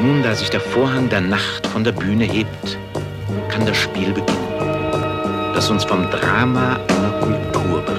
Nun, da sich der Vorhang der Nacht von der Bühne hebt, kann das Spiel beginnen, das uns vom Drama einer Kultur berichtet.